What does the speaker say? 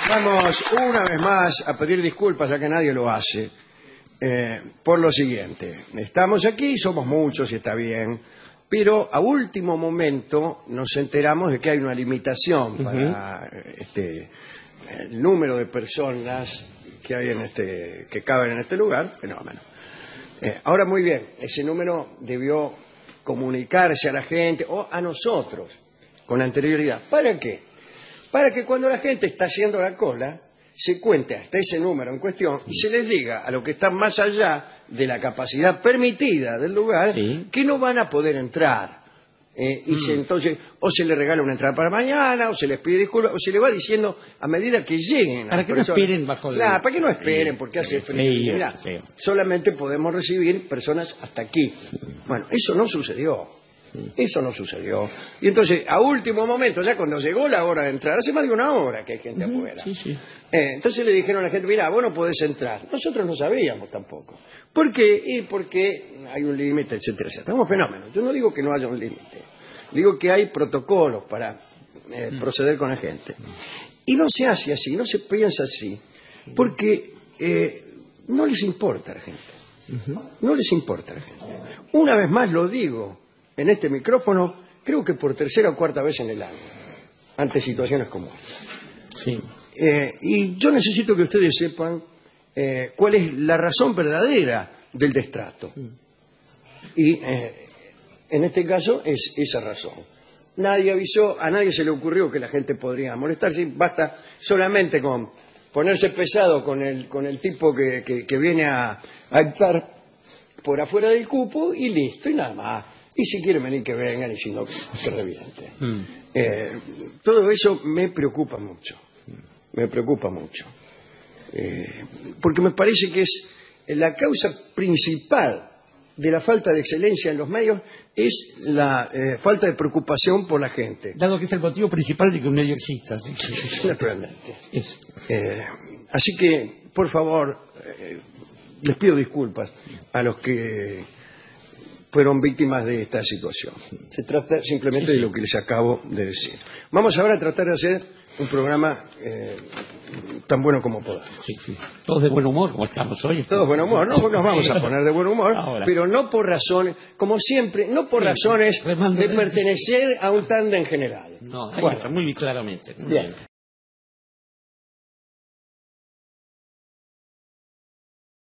Vamos una vez más a pedir disculpas, ya que nadie lo hace, por lo siguiente. Estamos aquí, somos muchos y está bien, pero a último momento nos enteramos de que hay una limitación para el número de personas que hay que caben en este lugar. Fenómeno. Ahora, muy bien, ese número debió comunicarse a la gente o a nosotros con anterioridad. ¿Para qué? Para que cuando la gente está haciendo la cola se cuente hasta ese número en cuestión y se les diga a los que están más allá de la capacidad permitida del lugar que no van a poder entrar. Entonces, o se les regala una entrada para mañana, o se les pide disculpas, o se les va diciendo a medida que lleguen. Para que no esperen bajo el... Para que no esperen, porque hace frío. Mirá, solamente podemos recibir personas hasta aquí. Bueno, eso no sucedió. Eso no sucedió. Y entonces, a último momento, ya cuando llegó la hora de entrar, hace más de una hora que hay gente afuera. Entonces le dijeron a la gente, mira, vos no podés entrar. Nosotros no sabíamos tampoco. ¿Por qué? Y porque hay un límite, etcétera, etcétera. Es un fenómeno. Yo no digo que no haya un límite. Digo que hay protocolos para proceder con la gente. Y no se hace así, no se piensa así, porque no les importa a la gente. No les importa a la gente. Una vez más lo digo en este micrófono, creo que por tercera o cuarta vez en el año, ante situaciones como esta. Y yo necesito que ustedes sepan cuál es la razón verdadera del destrato. Y en este caso es esa razón. Nadie avisó, a nadie se le ocurrió que la gente podría molestarse, basta solamente con ponerse pesado con el tipo que viene a estar por afuera del cupo y listo, y nada más. Y si quieren venir, que vengan, y si no, que revienten. Todo eso me preocupa mucho. Me preocupa mucho. Porque me parece que es la causa principal de la falta de excelencia en los medios, es la falta de preocupación por la gente. Dado que es el motivo principal de que un medio exista. ¿Sí? Naturalmente. Así que, por favor, les pido disculpas a los que fueron víctimas de esta situación. Se trata simplemente de lo que les acabo de decir. Vamos ahora a tratar de hacer un programa tan bueno como podamos. Todos de buen humor, como estamos hoy. Todos de buen humor, no nos vamos a poner de buen humor, pero no por razones, como siempre, no por razones de pertenecer a un tándem general. No, ahí está, muy claramente. Muy bien.